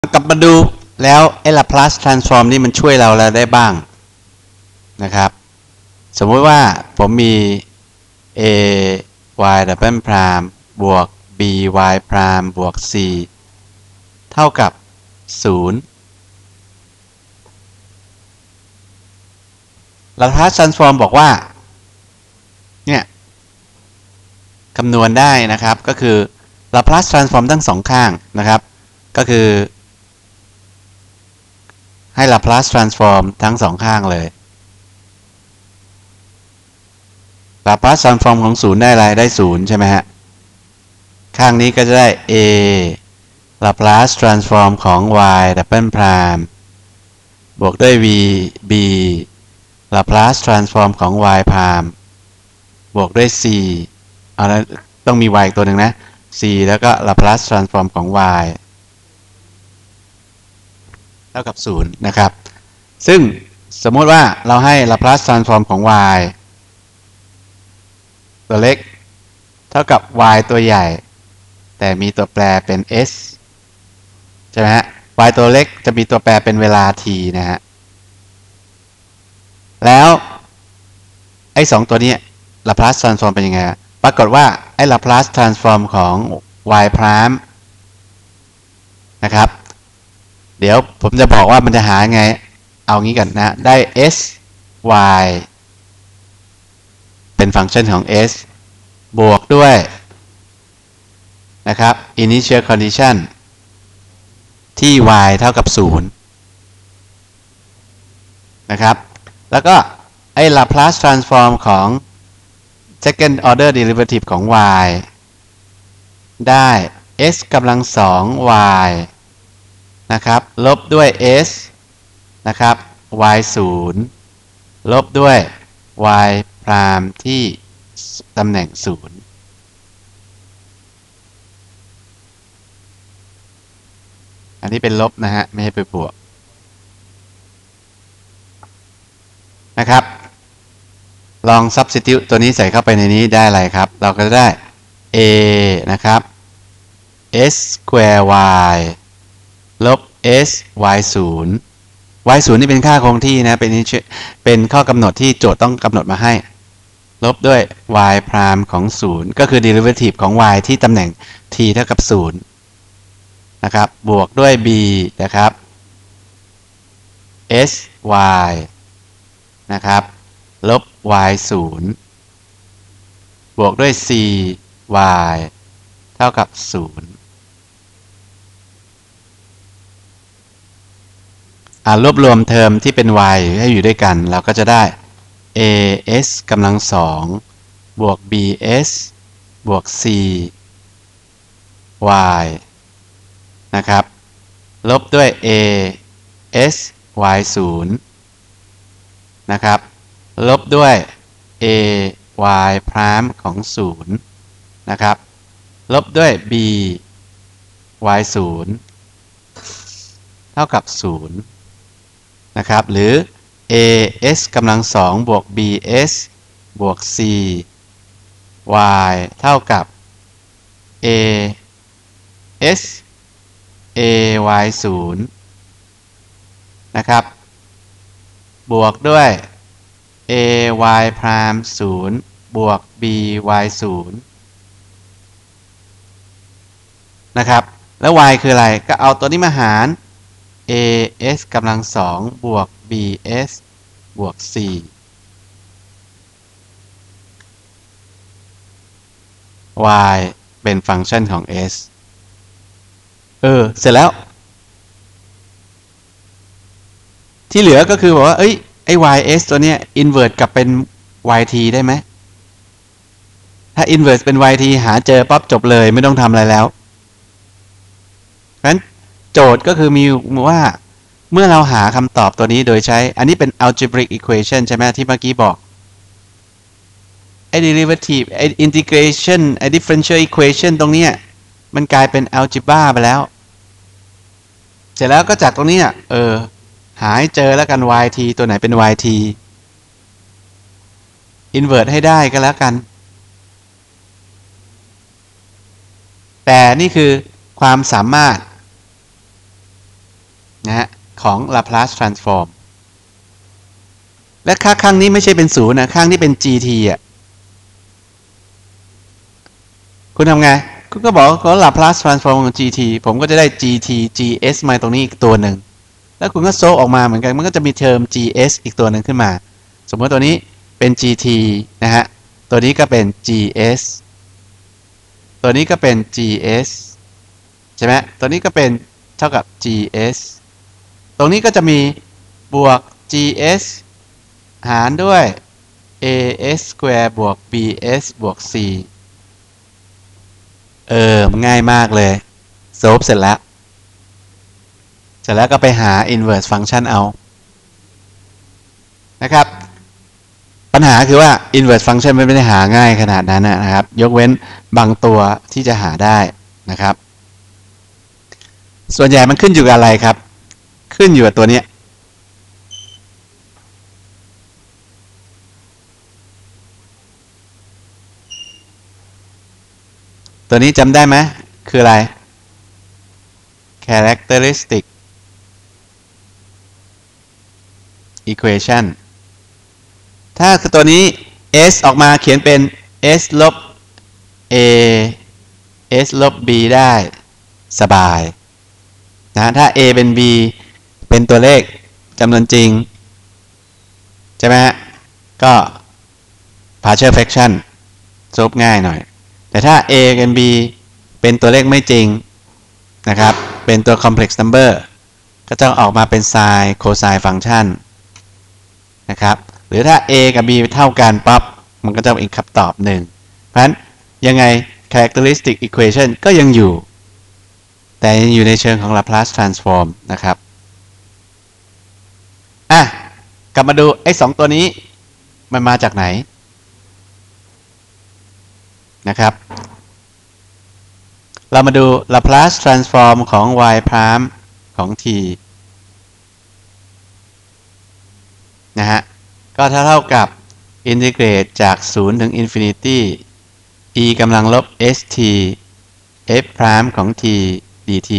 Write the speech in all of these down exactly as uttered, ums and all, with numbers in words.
กลับมาดูแล้วไอ้ Laplace transform นี่มันช่วยเราแล้วได้บ้างนะครับสมมุติว่าผมมี a y double prime บวก b y prime บวก c เท่ากับศูนย์ Laplace transform บอกว่าเนี่ยคำนวณได้นะครับก็คือ Laplace transform ทั้งสองข้างนะครับก็คือให้ Laplace transform ทั้งสองข้างเลย Laplace transform ของศูนย์ได้อะไรได้ศูนย์ใช่ไหมฮะข้างนี้ก็จะได้ a Laplace transform ของ y double prime บวกด้วย v b Laplace transform ของ y prime บวกด้วย c เอาแล้วต้องมี y อีกตัวหนึ่งนะ c แล้วก็ Laplace transform ของ y เท่ากับศูนย์นะครับซึ่งสมมติว่าเราให้ Laplace transform ของ y ตัวเล็กเท่ากับ y ตัวใหญ่แต่มีตัวแปรเป็น s ใช่ไหมฮะ y ตัวเล็กจะมีตัวแปรเป็นเวลา t นะฮะแล้วไอ้สองตัวนี้ Laplace transform เป็นยังไงปรากฏว่าไอ้ Laplace transform ของ y prime นะครับเดี๋ยวผมจะบอกว่ามันจะหาไงเอางี้กันนะได้ s y เป็นฟังก์ชันของ s บวกด้วยนะครับ initial condition ที่ y เท่ากับศูนย์นะครับแล้วก็ไอ้ Laplace transform ของ second order derivative ของ y ได้ s กำลังสอง y นะครับลบด้วย s นะครับ y ศูนย์ลบด้วย y prime ที่ตำแหน่งศูนย์อันนี้เป็นลบนะฮะไม่ให้ไปบวกนะครับลอง substitute ตัวนี้ใส่เข้าไปในนี้ได้อะไรครับเราก็จะได้ a นะครับ s square y ลบ s y ศูนย์ y ศูนย์นี่เป็นค่าคงที่นะเป็นเป็นข้อกำหนดที่โจทย์ต้องกำหนดมาให้ลบด้วย y prime ของศูนย์ก็คือ derivative ของ y ที่ตำแหน่ง t เท่ากับศูนย์นะครับบวกด้วย b นะครับ s y นะครับลบ y ศูนย์บวกด้วย c y เท่ากับศูนย์อ่ารวบรวมเทอมที่เป็น y ให้อยู่ด้วยกันเราก็จะได้ a s กำลังสองบวก b s บวก c y นะครับลบด้วย a s y ศูนย์นะครับลบด้วย a y prime ของศูนย์นะครับลบด้วย b y ศูนย์เท่ากับศูนย์นะครับหรือ a s กำลังสองบวก b s บวก c y เท่ากับ a s a y ศูนย์นะครับบวกด้วย a y prime ศูนย์บวก b y ศูนย์นะครับแล้ว y คืออะไรก็เอาตัวนี้มาหาร a s กำลังสองบวก b s บวก c y เป็นฟังก์ชันของ s เออเสร็จแล้วที่เหลือก็คือบอกว่าเอ้ยไอ้ ys ตัวเนี้ย invert กลับเป็น yt ได้ไหมถ้า invert เป็น yt หาเจอปั๊บจบเลยไม่ต้องทำอะไรแล้วเพราะฉะนั้นโจทย์ก็คือมีว่าเมื่อเราหาคำตอบตัวนี้โดยใช้อันนี้เป็น algebraic equation ใช่ไหมที่เมื่อกี้บอกไอ้ derivative ไอ้ integration ไอ้ differential equation ตรงนี้มันกลายเป็น algebra ไปแล้วเสร็จแล้วก็จากตรงนี้เออหาให้เจอแล้วกัน yt ตัวไหนเป็น yt invert ให้ได้ก็แล้วกันแต่นี่คือความสามารถนะฮะของ Laplace transform และค่าข้างนี้ไม่ใช่เป็นศูนย์นะข้างนี้เป็น gt อ่ะคุณทำไงคุณก็บอกว่า Laplace transform ของ gt ผมก็จะได้ gt gs มาตรงนี้อีกตัวหนึ่งแล้วคุณก็โซกออกมาเหมือนกันมันก็จะมีเทอม gs อีกตัวหนึ่งขึ้นมาสมมติตัวนี้เป็น gt นะฮะตัวนี้ก็เป็น gs ตัวนี้ก็เป็น gs ใช่ไหมตัวนี้ก็เป็นเท่ากับ gs ตรงนี้ก็จะมีบวก gs หารด้วย as square บวก bs บวก c เออง่ายมากเลยโซฟเสร็จแล้วเสร็จแล้วก็ไปหา inverse function เอานะครับปัญหาคือว่า inverse function ไม่ได้หาง่ายขนาดนั้นนะครับยกเว้นบางตัวที่จะหาได้นะครับส่วนใหญ่มันขึ้นอยู่กับอะไรครับขึ้นอยู่กับตัวนี้ตัวนี้จำได้ไหมคืออะไร characteristic equation ถ้าคือตัวนี้ s ออกมาเขียนเป็น s ลบ a s ลบ b ได้สบายนะถ้า a เป็น b เป็นตัวเลขจำนวนจริงใช่ไหมฮะก็ partial fraction ซบง่ายหน่อยแต่ถ้า a กับ b เป็นตัวเลขไม่จริงนะครับเป็นตัว complex number ก็จะออกมาเป็น sin cosine function นะครับหรือถ้า a กับ b เท่ากันปั๊บมันก็จะเป็นคำตอบหนึ่งเพราะฉะนั้นยังไง characteristic equation ก็ยังอยู่แต่ยังอยู่ในเชิงของ Laplace transform นะครับอ่ะกลับมาดูไอ้สองตัวนี้มันมาจากไหนนะครับเรามาดู Laplace transform ของ y prime ของ t นะฮะก็เท่ากับ integrate จากศูนย์ถึง infinity e กำลังลบ st f prime ของ t dt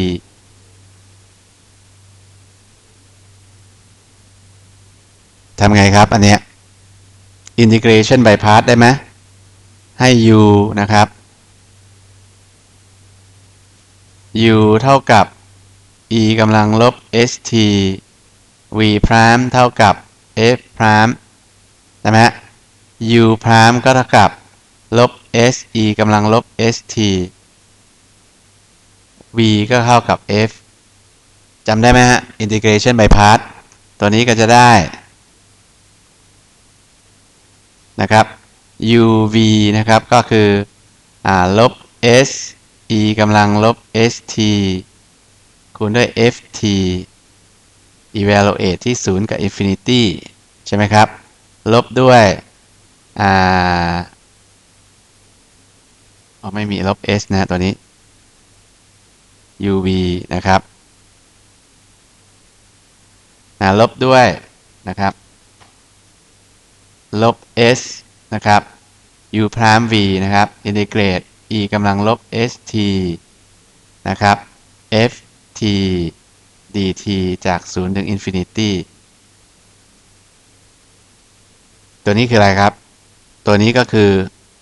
ทำไงครับอันเนี้ย integration by part ได้ไหมให้ u นะครับ u เท่ากับ e กำลังลบ st v prime เท่ากับ f prime ใช่ไหม u prime ก็เท่ากับลบ s e กำลังลบ st v ก็เท่ากับ f จำได้ไหมฮะ integration by part ตัวนี้ก็จะได้นะครับ uv นะครับก็คืออ่าลบ s e กำลังลบ st คูณด้วย ft evaluate ที่ศูนย์กับ infinity ใช่ไหมครับลบด้วยอ่าอ๋อไม่มีลบ s นะตัวนี้ uv นะครับนะลบด้วยนะครับลบ s นะครับ u prime v นะครับ integrate e กำลังลบ st นะครับ ft dt จากศูนย์ถึง infinity ตัวนี้คืออะไรครับตัวนี้ก็คือ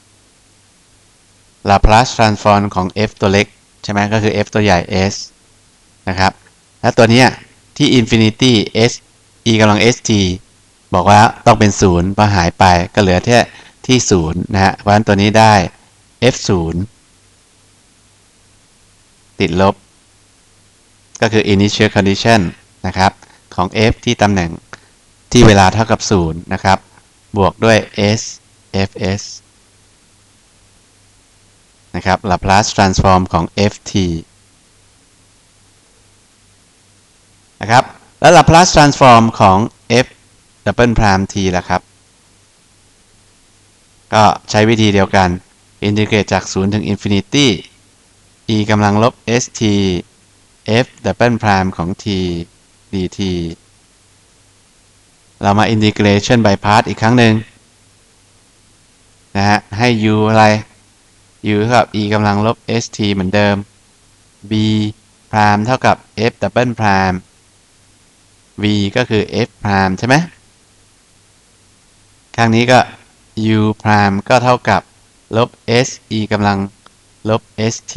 Laplace transform ของ f ตัวเล็กใช่ไหมก็คือ f ตัวใหญ่ s นะครับและตัวนี้ที่ infinity s e กำลัง st บอกว่าต้องเป็นศูนย์พอหายไปก็เหลือแค่ที่ศูนย์นะฮะเพราะฉะนั้นตัวนี้ได้ f ศูนย์ติดลบก็คือ initial condition นะครับของ f ที่ตำแหน่งที่เวลาเท่ากับศูนย์นะครับบวกด้วย s fs นะครับ Laplace transform ของ ft นะครับแล้ว Laplace transform ของ f double prime t ล่ะครับก็ใช้วิธีเดียวกัน integrate จากศูนย์ถึง infinity e กำลังลบ st f double prime ของ t dt เรามา integration by part อีกครั้งหนึ่งนะฮะให้ u อะไร u เท่ากับ e กำลังลบ st เหมือนเดิม b prime เท่ากับ f double prime v ก็คือ f prime ใช่ไหมข้างนี้ก็ u prime ก็เท่ากับลบ s e กำลังลบ st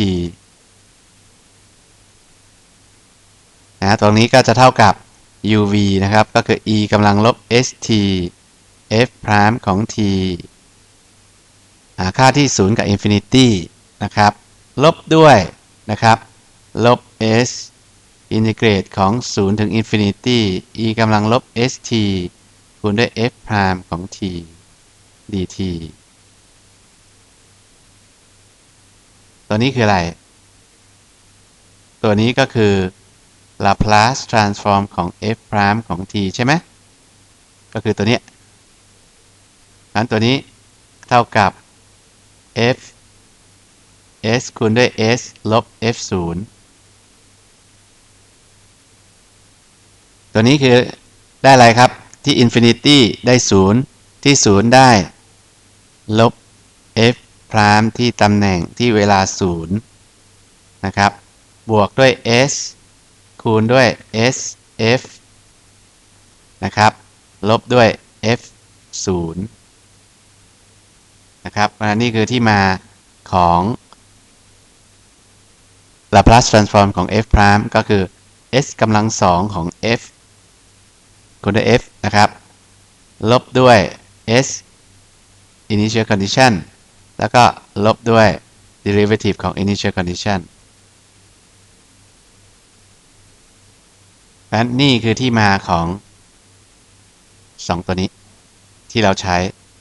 นะตรงนี้ก็จะเท่ากับ uv นะครับก็คือ e กำลังลบ st f prime ของ t หาค่าที่ศูนย์กับ infinity นะครับลบด้วยนะครับลบ s อินทิเกรตของศูนย์ถึง infinity e กำลังลบ st คูณด้วย f prime ของ t dt ตัวนี้คืออะไรตัวนี้ก็คือ Laplace transform ของ f prime ของ t ใช่ไหมก็คือตัวนี้งั้นตัวนี้เท่ากับ f s คูณด้วย s ลบ f ศูนย์ตัวนี้คือได้อะไรครับที่ infinity ได้ศูนย์ที่ศูนย์ได้ลบ f prime ที่ตำแหน่งที่เวลาศูนย์นะครับบวกด้วย s คูณด้วย s f นะครับลบด้วย f ศูนย์นะครับนี่คือที่มาของ Laplace transform ของ f prime ก็คือ s กำลังสองของ f คูณด้วย f นะครับลบด้วย s initial condition แล้วก็ลบด้วย derivative ของ initial condition เพราะฉะนั้นนี่คือที่มาของสองตัวนี้ที่เราใช้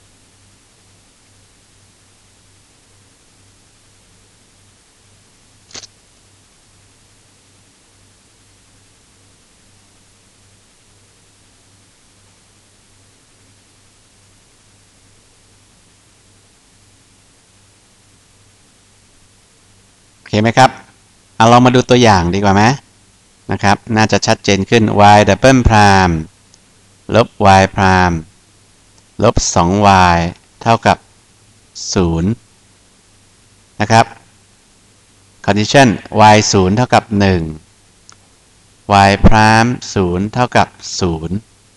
โอเคไหมครับเอาเรามาดูตัวอย่างดีกว่าไหมนะครับน่าจะชัดเจนขึ้น y double prime ลบ y prime ลบ สอง y เท่ากับศูนย์นะครับ condition y ศูนย์เท่ากับหนึ่ง y prime ศูนย์เท่ากับศูนย์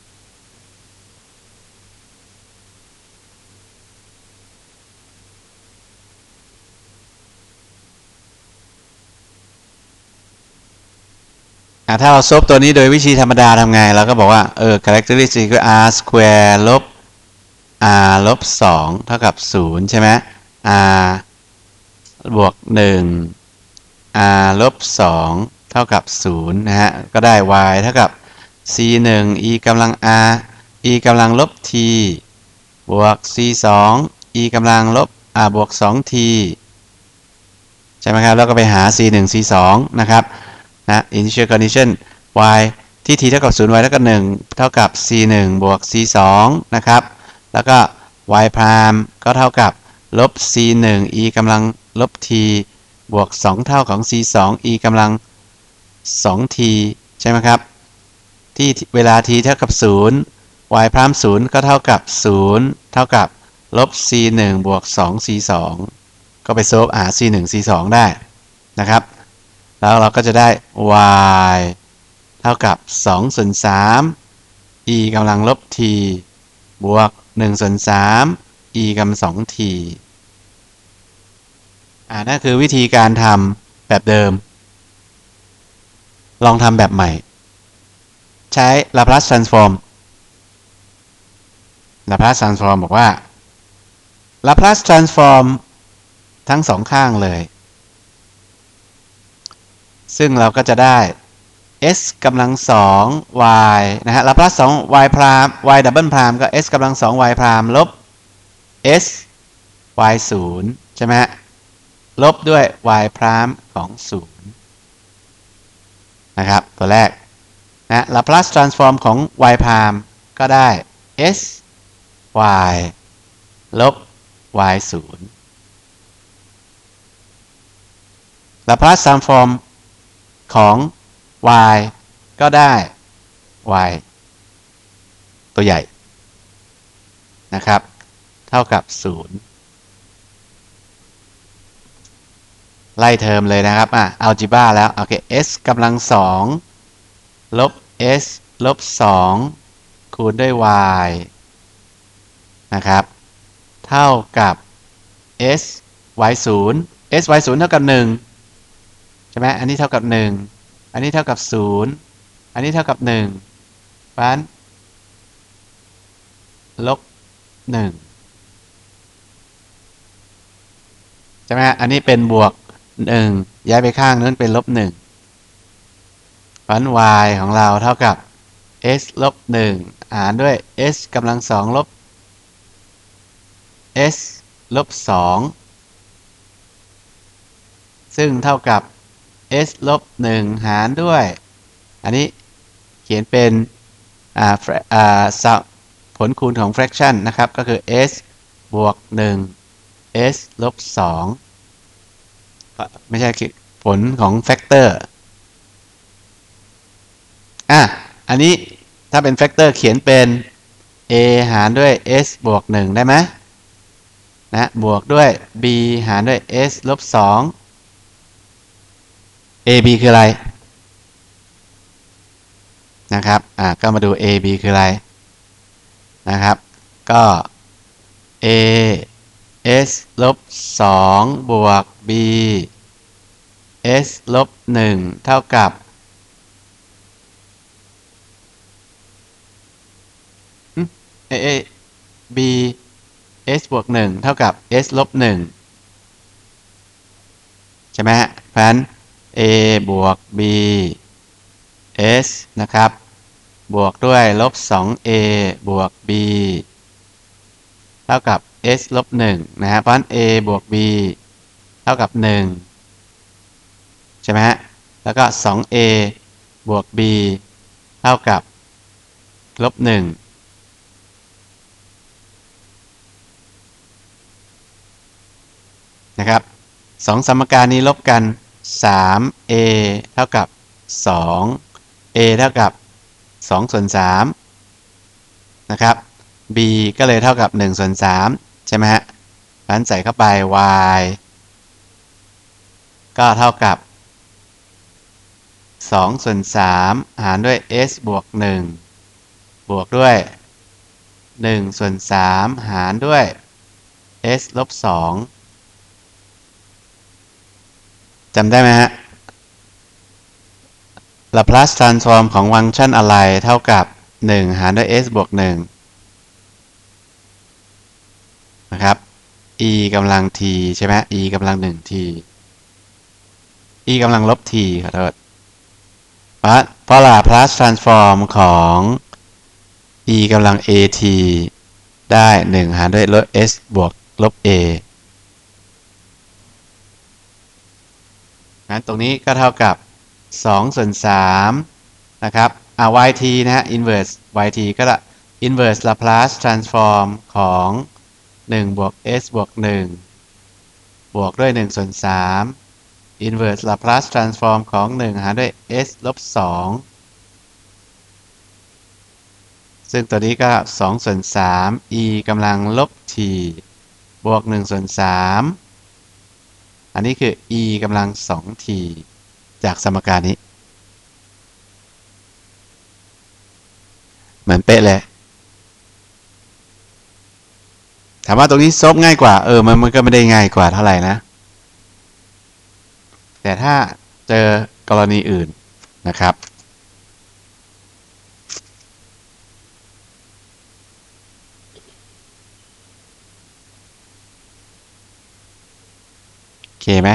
ถ้าเราซบตัวนี้โดยวิธีธรรมดาทำไงเราก็บอกว่าเออ characteristic คือ r square ลบ r ลบสองเท่ากับศูนย์ใช่ไหม r บวกหนึ่ง r ลบสองเท่ากับศูนย์นะฮะก็ได้ y เท่ากับ c หนึ่ง e กำลัง r e กำลังลบ t บวก c สอง e กำลังลบ r บวก สอง t ใช่ไหมครับแล้วก็ไปหา c หนึ่ง c สองนะครับนะ initial condition y ที่ t เท่ากับศูนย์ y เท่ากับหนึ่งเท่ากับ c หนึ่ง บวก c สองนะครับแล้วก็ y prime ก็เท่ากับลบ c หนึ่ง e กำลังลบ t บวกสองเท่าของ c สอง e กำลัง สอง t ใช่ไหมครับที่เวลา t เท่ากับศูนย์ y prime ศูนย์ก็เท่ากับศูนย์เท่ากับลบ c หนึ่ง บวก สอง c สองก็ไปโซฟหา c หนึ่ง c สองได้นะครับแล้วเราก็จะได้ y เท่ากับสองส่วนสาม e กำลังลบ t บวกหนึ่งส่วนสาม e กำลังสอง t อ่านั่นคือวิธีการทำแบบเดิมลองทำแบบใหม่ใช้ Laplace transform Laplace transform บอกว่า Laplace transform ทั้งสองข้างเลยซึ่งเราก็จะได้ s กำลังสอง y นะฮะ Laplace สอง y prime y double prime ก็ s กำลังสอง y prime ลบ s y ศูนย์ใช่ไหมฮะลบด้วย y prime ของศูนย์นะครับตัวแรกนะ Laplace transform ของ y prime ก็ได้ s y ลบ y ศูนย์ Laplace transform ของ y ก็ได้ y ตัวใหญ่นะครับเท่ากับศูนย์ไล่เทอมเลยนะครับอ่ะ algebra แล้วโอเค s กำลังสองลบ s ลบสองคูณด้วย y นะครับเท่ากับ s y ศูนย์ s y ศูนย์เท่ากับหนึ่งใช่ไหมอันนี้เท่ากับหนึ่งอันนี้เท่ากับศูนย์อันนี้เท่ากับหนึ่งเพราะฉะนั้นลบหนึ่งใช่ไหมอันนี้เป็นบวกหนึ่งย้ายไปข้างนู้นเป็นลบหนึ่งเพราะฉะนั้น y ของเราเท่ากับ s ลบหนึ่งหารด้วย s กำลังสองลบ s ลบสองซึ่งเท่ากับ s ลบหนึ่งหารด้วยอันนี้เขียนเป็นอ่าอ่าผลคูณของ fraction นะครับก็คือ s บวกหนึ่ง s ลบสองไม่ใช่ผลของ factor อ่ะอันนี้ถ้าเป็น factor เขียนเป็น a หารด้วย s บวกหนึ่งได้ไหมนะบวกด้วย b หารด้วย s ลบสอง a b คืออะไรนะครับอ่ะก็มาดู a b คืออะไรนะครับก็ a s ลบสองบวก b s ลบหนึ่งเท่ากับเอเอ b s บวกหนึ่งเท่ากับ s ลบหนึ่งใช่ไหมฮะเพราะฉะนั้น a บวก b s นะครับบวกด้วยลบสอง a บวก b เท่ากับ s ลบหนึ่งนะฮะเพราะฉะนั้น a บวก b เท่ากับหนึ่งใช่ไหมฮะแล้วก็ สอง a บวก b เท่ากับลบหนึ่งนะครับสองสมการนี้ลบกัน สาม a เท่ากับสอง a เท่ากับสองส่วนสามนะครับ b ก็เลยเท่ากับหนึ่งส่วนสามใช่ไหมฮะเพราะฉะนั้นใส่เข้าไป y ก็เท่ากับสองส่วนสามหารด้วย s บวกหนึ่งบวกด้วยหนึ่งส่วนสามหารด้วย s ลบสองจำได้ไหมฮะ Laplace transform ของฟังก์ชันอะไรเท่ากับหนึ่งหารด้วย s บวกหนึ่งนะครับ e กำลัง t ใช่ไหม e กำลังหนึ่ง t e กำลังลบ t ขอโทษเพราะเพราะ Laplace transform ของ e กำลัง at ได้หนึ่งหารด้วยลบ s บวกลบ a งั้นตรงนี้ก็เท่ากับสองส่วนสามนะครับอ่า yt นะฮะ inverse yt ก็ละ inverse Laplace transform ของหนึ่งบวก s บวกหนึ่งบวกด้วยหนึ่งส่วนสาม inverse Laplace transform ของหนึ่งหารด้วย s ลบสองซึ่งตัวนี้ก็สองส่วนสาม e กำลังลบ t บวกหนึ่งส่วนสามอันนี้คือ e กำลัง สอง t จากสมการนี้เหมือนเป๊ะเลยถามว่าตรงนี้ซบง่ายกว่าเออมันมันก็ไม่ได้ง่ายกว่าเท่าไหร่นะแต่ถ้าเจอกรณีอื่นนะครับโอเคไหม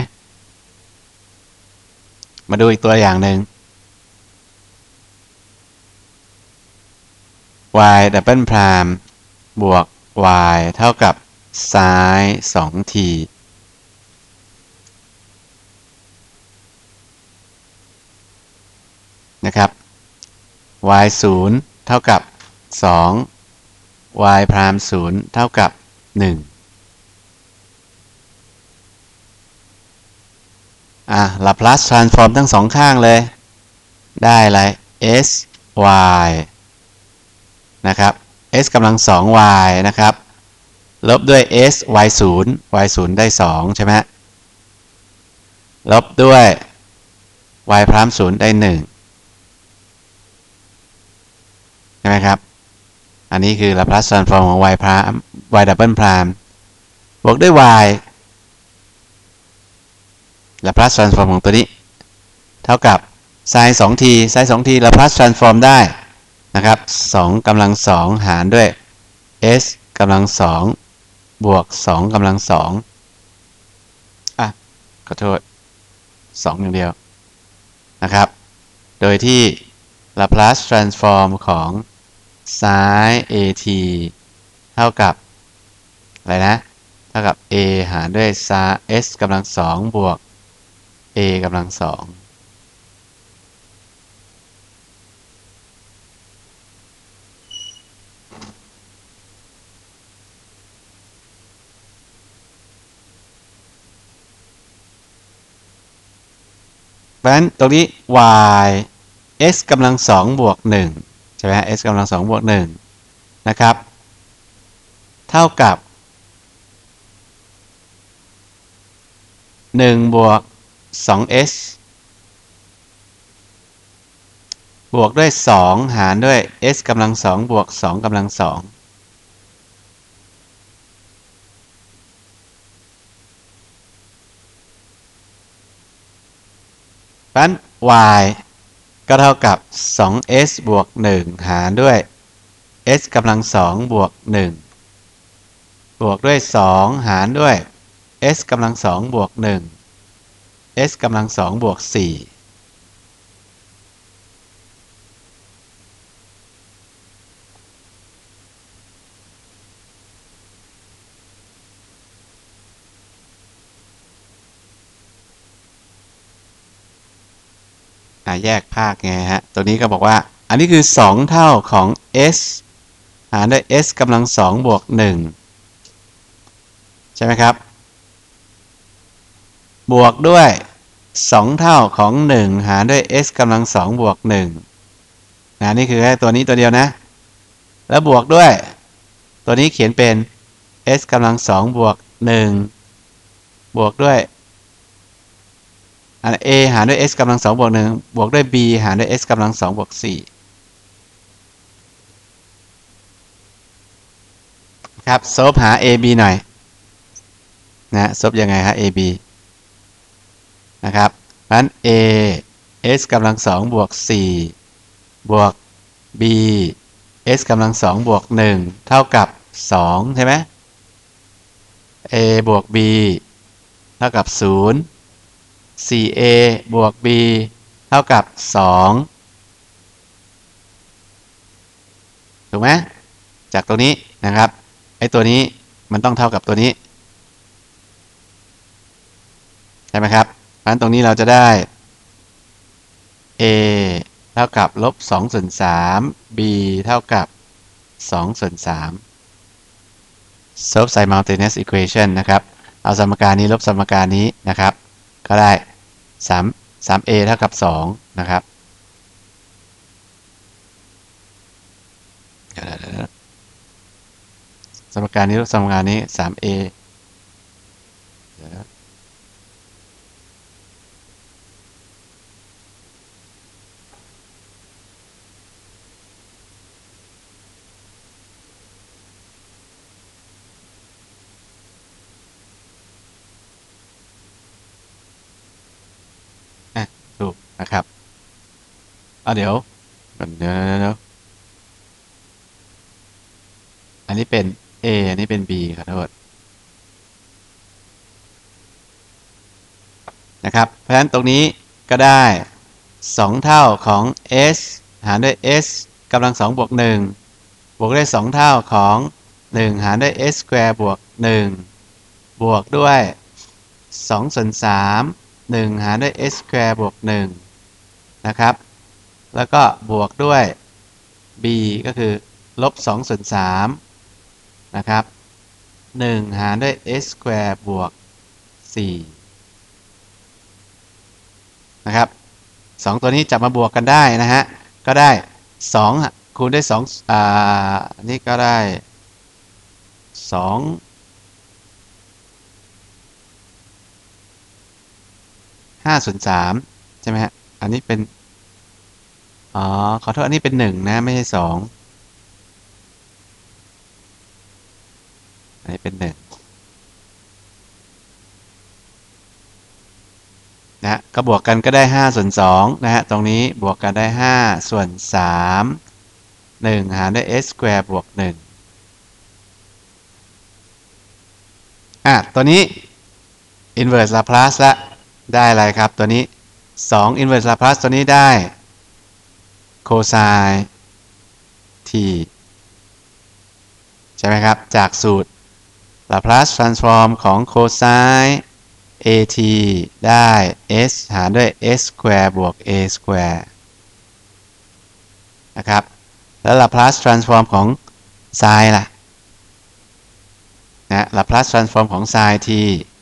มาดูอีกตัวอย่างหนึ่ง y double prime บวก y เท่ากับซ้าย สอง t นะครับ y ศูนย์เท่ากับสอง y prime ศูนย์เท่ากับหนึ่งอ่ะ Laplace transform ทั้งสองข้างเลยได้อะไร s y นะครับ s กำลัง สอง y นะครับลบด้วย s y ศูนย์ y ศูนย์ได้สองใช่ไหมลบด้วย y prime ศูนย์ได้หนึ่งไหมครับอันนี้คือ Laplace transform ของ y prime y double prime บวกด้วย y Laplace transform ของตัวนี้เท่ากับ sin สอง t sin สอง t Laplace transform ได้นะครับสองกำลังสองหารด้วย s กำลังสองบวกสองกำลังสองอ่ะขอโทษสองอย่างเดียวนะครับโดยที่ Laplace transform ของ sin at เท่ากับอะไรนะเท่ากับ a หารด้วย s กำลังสองบวก a กำลังสองเพราะฉะนั้นตรงนี้ y s กำลังสองบวกหนึ่งใช่ไหม s กำลังสองบวกหนึ่งนะครับเท่ากับหนึ่งบวก สอง s บวกด้วยสองหารด้วย s กำลังสองบวกสองกำลังสองเพราะฉะนั้น y ก็เท่ากับ สอง s บวกหนึ่งหารด้วย s กำลังสองบวกหนึ่งบวกด้วยสองหารด้วย s กำลังสองบวกหนึ่ง s กำลังสองบวกสี่แยกภาคไงฮะตัวนี้ก็บอกว่าอันนี้คือสองเท่าของ s หารด้วย s กำลังสองบวกหนึ่งใช่ไหมครับบวกด้วยสองเท่าของหนึ่งหารด้วย s กำลังสองบวกหนึ่งนะนี่คือแค่ตัวนี้ตัวเดียวนะแล้วบวกด้วยตัวนี้เขียนเป็น s กำลังสองบวกหนึ่งบวกด้วยอัน a หารด้วย s กำลังสองบวกหนึ่งบวกด้วย b หารด้วย s กำลังสองบวกสี่ครับซบหา ab หน่อยนะซบยังไงฮะ ab นะครับเพราะฉะนั้น a s กำลังสองบวกสี่บวก b s กำลังสองบวกหนึ่งเท่ากับสองใช่ไหม a บวก b เท่ากับศูนย์ สี่ a บวก b เท่ากับสองถูกไหมจากตัวนี้นะครับไอ้ตัวนี้มันต้องเท่ากับตัวนี้ใช่ไหมครับเพราะฉะนั้นตรงนี้เราจะได้ a เท่ากับลบสองส่วนสาม b เท่ากับสองส่วนสาม solve simultaneous equation นะครับเอาสมการนี้ลบสมการนี้นะครับก็ได้สาม สาม a เท่ากับสองนะครับสมการนี้ลบสมการนี้ สาม a ถูกนะครับเอาเดี๋ยวเดี๋ยวเดี๋ยวอันนี้เป็น a อันนี้เป็น b ขอโทษนะครับเพราะฉะนั้นตรงนี้ก็ได้สองเท่าของ s หารด้วย s กำลังสองบวกหนึ่งบวกด้วยสองเท่าของหนึ่งหารด้วย s square บวกหนึ่งบวกด้วยสองส่วนสามหนึ่งหารด้วย s square บวกหนึ่งนะครับแล้วก็บวกด้วย b ก็คือลบสองส่วนสามนะครับหนึ่งหารด้วย s square บวกสี่นะครับสองตัวนี้จับมาบวกกันได้นะฮะก็ได้สองคูณด้วยสองอ่านี่ก็ได้สองห้าส่วนสามใช่ไหมฮะอันนี้เป็นอ๋อขอโทษอันนี้เป็นหนึ่งนะไม่ใช่สองอันนี้เป็นหนึ่งนะก็บวกกันก็ได้ห้าส่วนสองนะฮะตรงนี้บวกกันได้ห้าส่วนสามหนึ่งหารด้วย s square บวกหนึ่งอ่ะตัวนี้ inverse Laplace ละได้อะไรครับตัวนี้สอง inverse Laplace ตัวนี้ได้ cosine t ใช่ไหมครับจากสูตร Laplace transform ของ cosine at ได้ s หารด้วย s square บวก a square นะครับแล้ว Laplace transform ของ sin ล่ะนะ Laplace transform ของ sin t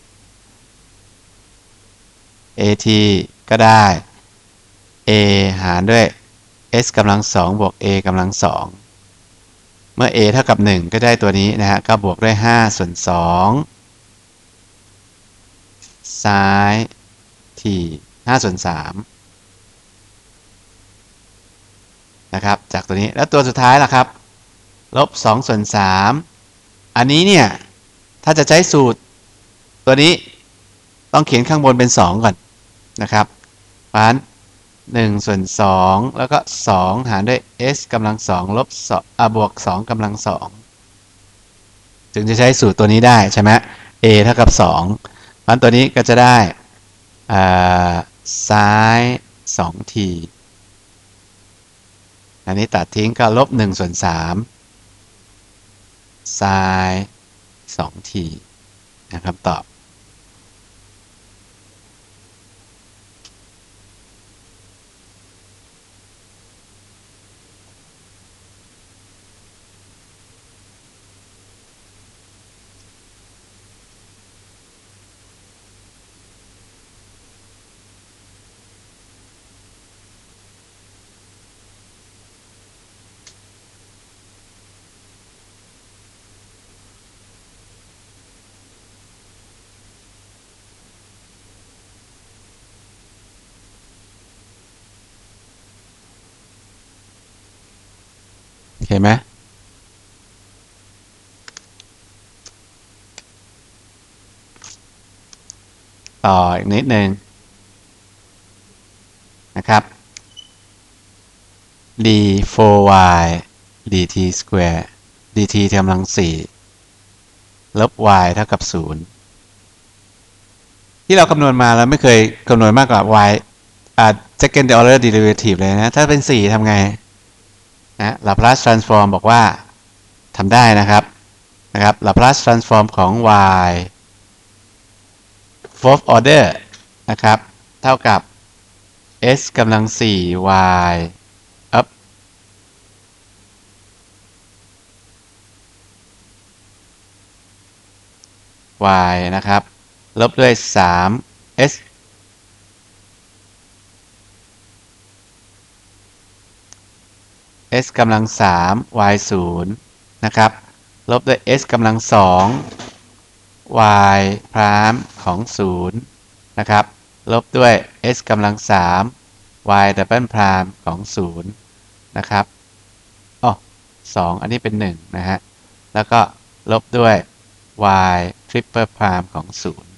at ก็ได้ a หารด้วย s กำลังสองบวก a กำลังสองเมื่อ a เท่ากับหนึ่งก็ได้ตัวนี้นะฮะก็บวกด้วยห้าส่วนสอง sin t ห้าส่วนสามนะครับจากตัวนี้แล้วตัวสุดท้ายล่ะครับลบสองส่วนสามอันนี้เนี่ยถ้าจะใช้สูตรตัวนี้ต้องเขียนข้างบนเป็นสองก่อนนะครับเพราะฉะนั้นหนึ่งส่วนสองแล้วก็สองหารด้วย s กำลังสองลบสองอ่ะบวกสองกำลังสองถึงจะใช้สูตรตัวนี้ได้ใช่ไหม a เท่ากับสองเพราะฉะนั้นตัวนี้ก็จะได้อ่า sin สอง t อันนี้ตัดทิ้งก็ลบหนึ่งส่วนสาม sin สอง t นะครับตอบโอเคไหมต่ออีกนิดนึงนะครับ d โฟร์ y dt square dt กำลังสี่ลบ y เท่ากับศูนย์ที่เราคำนวณมาเราไม่เคยคำนวณมากกว่า y อ่า second order derivative เลยนะถ้าเป็นสี่ทำไงนะ Laplace transform บอกว่าทำได้นะครับนะครับ Laplace transform ของ y fourth order นะครับเท่ากับ s กำลังสี่ y up y นะครับลบด้วยสาม s s กำลังสาม y ศูนย์นะครับลบด้วย s กำลังสอง y พรามของศูนย์นะครับลบด้วย s กำลังสาม y ดับเบิลพรามของศูนย์นะครับอ๋อสองอันนี้เป็นหนึ่งนะฮะแล้วก็ลบด้วย y ทริปเปิลพรามของศูนย์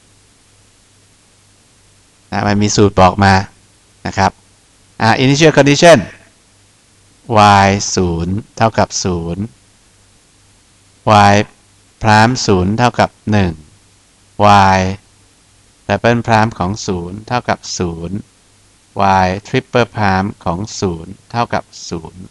นะมันมีสูตรบอกมานะครับอ่า initial condition y ศูนย์เท่ากับศูนย์ y พรามศูนย์เท่ากับหนึ่ง y ดับเบิลพรามของศูนย์เท่ากับศูนย์ y ทริปเปิลพรามของศูนย์เท่ากับศูนย์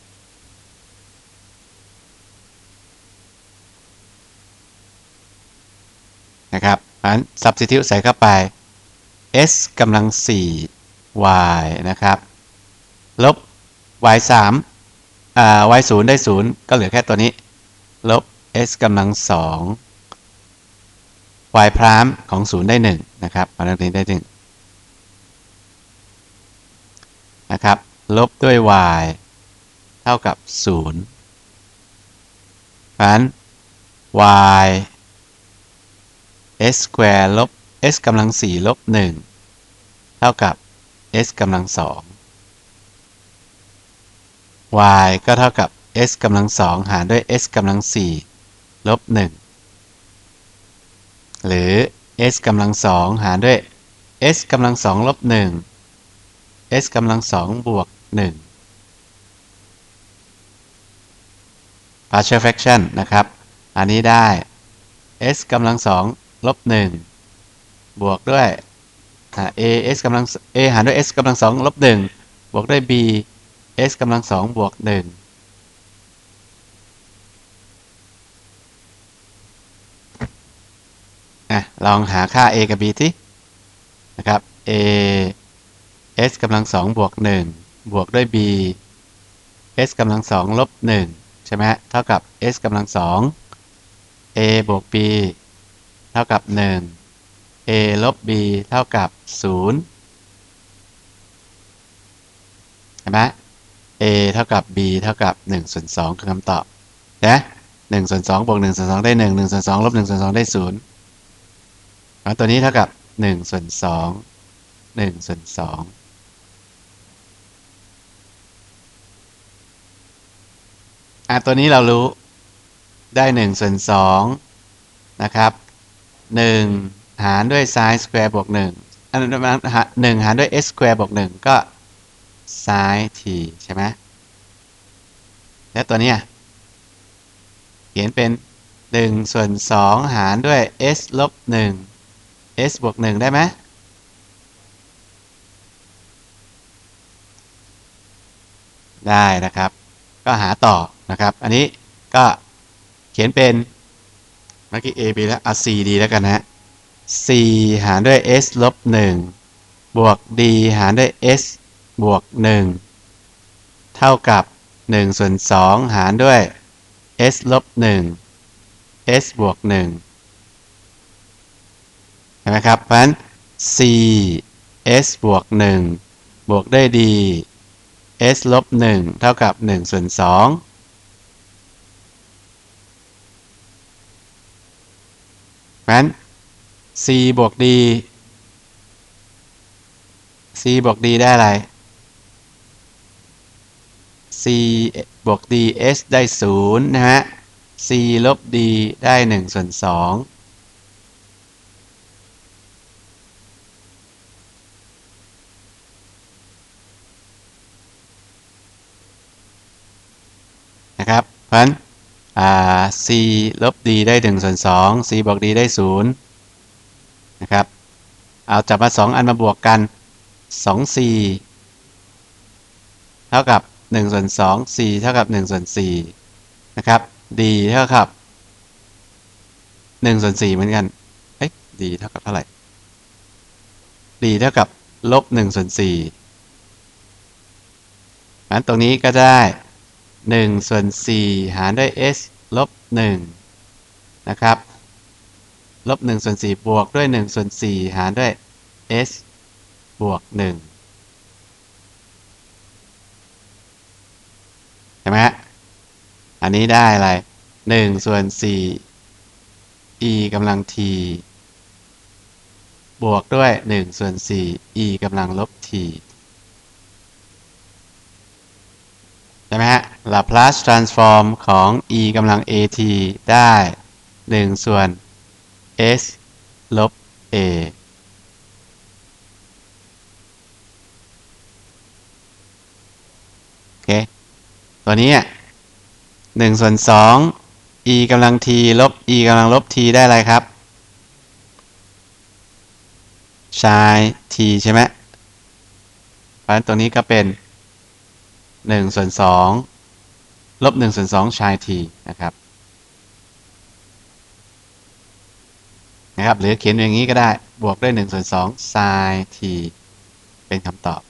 นะครับอัน substitute ใส่เข้าไป s กำลังสี่ y นะครับลบ y สามอ่า y ศูนย์ได้ศูนย์ก็เหลือแค่ตัวนี้ลบ s กำลังสอง y พรามของศูนย์ได้หนึ่งนะครับเอาเรื่องนี้ได้หนึ่งนะครับลบด้วย y เท่ากับศูนย์เพราะฉะนั้น y s square ลบ s กำลังสี่ลบหนึ่งเท่ากับ s กำลังสอง y ก็เท่ากับ s กำลังสองหารด้วย s กำลังสี่ลบหนึ่งหรือ s กำลังสองหารด้วย s กำลังสองลบหนึ่ง s กำลังสองบวกหนึ่ง partial fraction นะครับอันนี้ได้ s กำลังสองลบหนึ่งบวกด้วย a s กำลัง a หารด้วย s กำลังสองลบหนึ่งบวกด้วย b s กำลังสองบวกหนึ่งนะลองหาค่า a กับ b ที่นะครับ a s กำลังสองบวกหนึ่งบวกด้วย b s กำลังสองลบหนึ่งใช่ไหมเท่ากับ s กำลังสอง a บวก b เท่ากับหนึ่ง a ลบ b เท่ากับศูนย์ใช่ไหม a เท่ากับ b เท่ากับหนึ่งส่วนสองคือคำตอบนะหนึ่งส่วนสองบวกหนึ่งส่วนสองได้หนึ่ง หนึ่งส่วนสองลบหนึ่งส่วนสองได้ศูนย์แล้วตัวนี้เท่ากับหนึ่งส่วนสอง หนึ่งส่วนสองอ่ะตัวนี้เรารู้ได้หนึ่งส่วนสองนะครับหนึ่งหารด้วย sin square บวกหนึ่งอันนั้นหนึ่งหารด้วย s square บวกหนึ่งก็ sin t ใช่ไหมแล้วตัวนี้เขียนเป็นหนึ่งส่วนสองหารด้วย s ลบหนึ่ง s บวกหนึ่งได้ไหมได้นะครับก็หาต่อนะครับอันนี้ก็เขียนเป็นเมื่อกี้ a b แล้วเอา c d แล้วกันนะ c หารด้วย s ลบหนึ่งบวก d หารด้วย s บวกหนึ่งเท่ากับหนึ่งส่วนสองหารด้วย s ลบหนึ่ง s บวกหนึ่งเห็นไหมครับเพราะฉะนั้น c s บวกหนึ่งบวกด้วย d s ลบหนึ่งเท่ากับหนึ่งส่วนสองเพราะฉะนั้น c บวก d c บวก d ได้อะไร c บวก d s ได้ศูนย์นะฮะ c ลบ d ได้หนึ่งส่วนสองนะครับเพราะฉะนั้น c ลบ d ได้หนึ่งส่วนสอง c บวก d ได้ศูนย์นะครับเอาจับมาสองอันมาบวกกันสอง c เท่ากับหนึ่งส่วนสอง c เท่ากับหนึ่งส่วนสี่นะครับ d เท่ากับหนึ่งส่วนสี่เหมือนกันเอ๊ะ d เท่ากับเท่าไหร่ d เท่ากับลบหนึ่งส่วนสี่งั้นตรงนี้ก็ได้หนึ่งส่วนสี่หารด้วย s ลบหนึ่งนะครับลบหนึ่งส่วนสี่บวกด้วยหนึ่งส่วนสี่หารด้วย s บวกหนึ่งใช่ไหมฮะอันนี้ได้อะไรหนึ่งส่วนสี่ e กำลัง t บวกด้วยหนึ่งส่วนสี่ e กำลังลบ t ใช่ไหมฮะ Laplace transform ของ e กำลัง at ได้หนึ่งส่วน s ลบ a โอเคตัวนี้หนึ่งส่วนสอง e กำลัง t ลบ e กำลังลบ t ได้อะไรครับ sin t ใช่ไหมเพราะฉะนั้นตัวนี้ก็เป็นหนึ่งส่วนสองลบหนึ่งส่วนสอง sin t นะครับนะครับหรือเขียนอย่างนี้ก็ได้บวกด้วยหนึ่งส่วนสอง sin t เป็นคำตอบ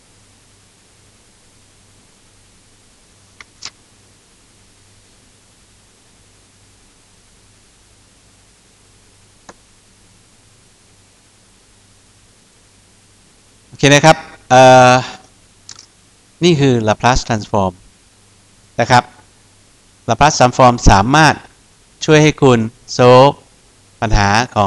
โอเคนะครับเอ่อนี่คือ Laplace transform นะครับ Laplace transform สามารถช่วยให้คุณ solve ปัญหาของ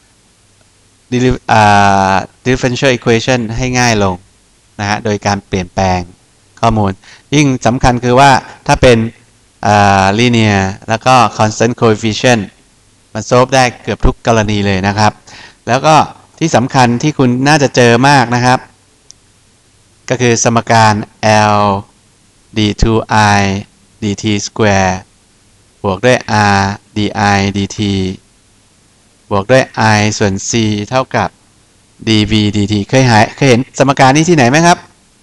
differential equation ให้ง่ายลงนะฮะโดยการเปลี่ยนแปลงข้อมูลยิ่งสำคัญคือว่าถ้าเป็น linear แล้วก็ constant coefficient มันโซฟได้เกือบทุกกรณีเลยนะครับแล้วก็ที่สำคัญที่คุณน่าจะเจอมากนะครับก็คือสมการ L d ทู i dt square บวกด้วย r di dt บวกด้วย i ส่วน c เท่ากับ dv dt เคยหายเคยเห็นสมการนี้ที่ไหนไหมครับ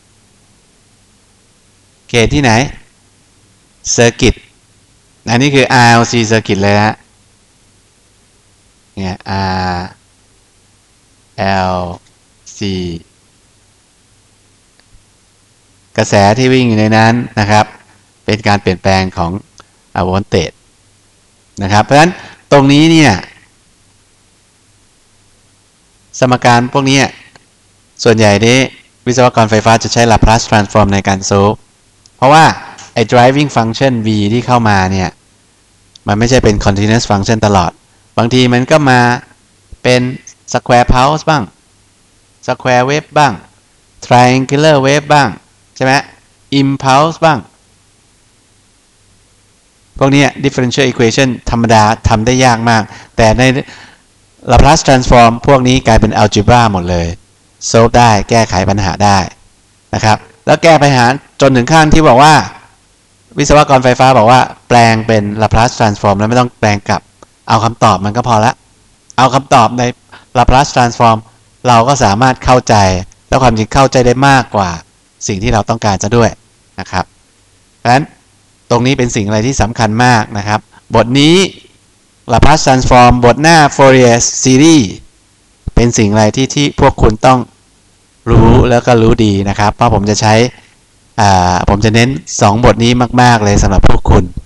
เกตที่ไหนเซอร์กิตอันนี้คือ อาร์ แอล ซี เซอร์กิตเลยฮะเนี่ย R L C กระแสที่วิ่งอยู่ในนั้นนะครับเป็นการเปลี่ยนแปลงของโวลเตจนะครับเพราะฉะนั้นตรงนี้เนี่ยสมการพวกนี้ส่วนใหญ่นี้วิศวกรไฟฟ้าจะใช้ Laplace transform ในการโซลเพราะว่าไอ้ driving function v ที่เข้ามาเนี่ยมันไม่ใช่เป็น continuous function ตลอดบางทีมันก็มาเป็น square pulse บ้าง square wave บ้าง triangular wave บ้างใช่ไหม impulse บ้างพวกนี้ differential equation ธรรมดาทำได้ยากมากแต่ใน Laplace transform พวกนี้กลายเป็น algebra หมดเลย solve ได้แก้ไขปัญหาได้นะครับแล้วแก้ปัญหาจนถึงขั้นที่บอกว่าวิศวกรไฟฟ้าบอกว่าแปลงเป็น Laplace transform แล้วไม่ต้องแปลงกลับเอาคำตอบมันก็พอละเอาคำตอบใน Laplace transform เราก็สามารถเข้าใจแล้วความจริงเข้าใจได้มากกว่าสิ่งที่เราต้องการจะด้วยนะครับเพราะฉะนั้นตรงนี้เป็นสิ่งอะไรที่สำคัญมากนะครับบทนี้ Laplace transform บทหน้า Fourier series เป็นสิ่งอะไรที่ที่พวกคุณต้องรู้แล้วก็รู้ดีนะครับเพราะผมจะใช้ผมจะเน้นสองบทนี้มากๆเลยสำหรับพวกคุณ